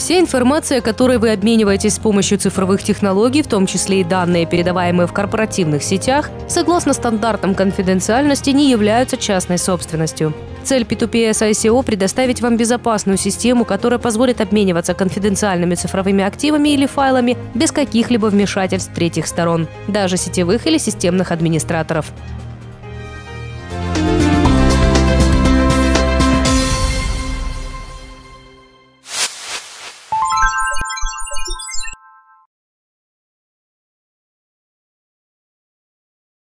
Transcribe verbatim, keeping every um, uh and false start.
Вся информация, которой вы обмениваетесь с помощью цифровых технологий, в том числе и данные, передаваемые в корпоративных сетях, согласно стандартам конфиденциальности, не являются частной собственностью. Цель пи ту пи эс ай си о – предоставить вам безопасную систему, которая позволит обмениваться конфиденциальными цифровыми активами или файлами без каких-либо вмешательств третьих сторон, даже сетевых или системных администраторов.